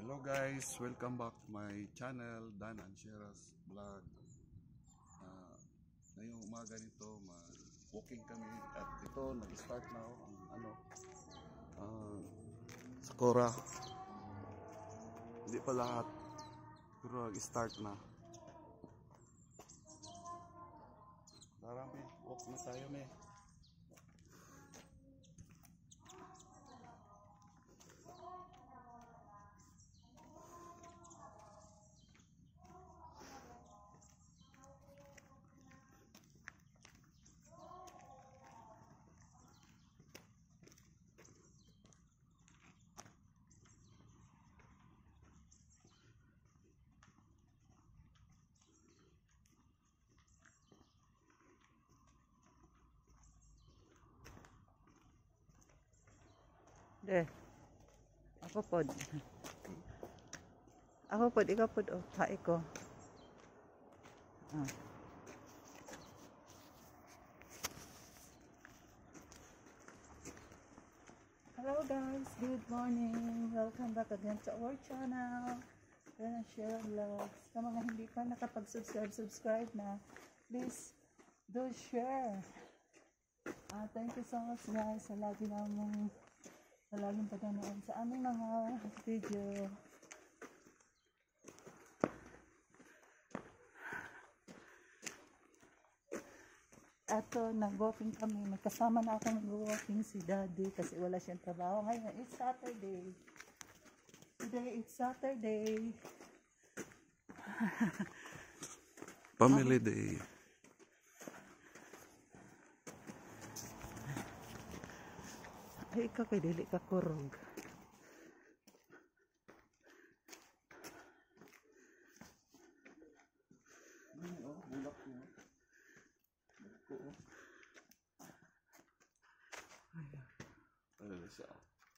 Hello guys, welcome back to my channel, Dan and Shera's Vlog. Ngayong umaga nito, walking kami at ito nag-start na ang Sakura. Hindi pa lahat, pero nag-start na. Tara walk na tayo Ako pod. Ikaw pod. Oh, hae ko. Hello guys, good morning. Welcome back again to our channel. Dan and Shera Vlogs. Sa mga hindi pa subscribe na, please do share. Thank you so much guys sa laging paganood sa aming mga video. Ato, nag-walking kami. Magkasama na ako nag-walking si Daddy kasi wala siyang trabaho. Ngayon, it's Saturday. Today, it's Saturday. Family Day. Ay, ikaw kay dili ka kurog. Bulak niya. Ayan siya.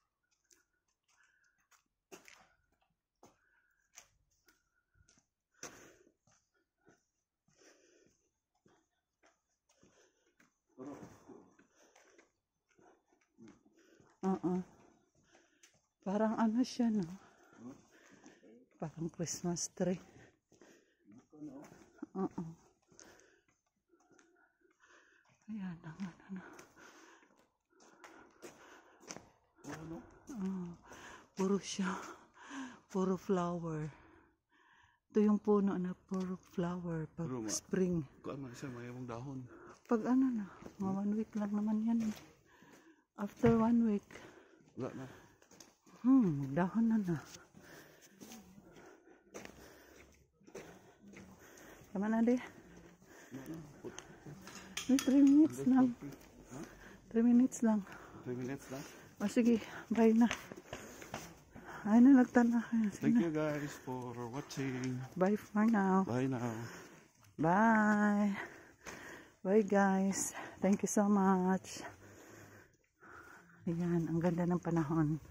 Parang ano siya, no? Parang Christmas tree. Ayan, puro siya. Puro flower. Ito yung puno na puro flower. Pag spring. Kung ano siya, mayroong dahon. Pag ano na, mga 1 week lang naman yan. After 1 week. Wala na. Dahon na. Tama na di. 3 minutes lang. 3 minutes lang. 3 minutes lang? O sige, bye na. Ay na, nagtana. Thank you guys for watching. Bye for now. Bye now. Bye. Bye guys. Thank you so much. Ayan, ang ganda ng panahon.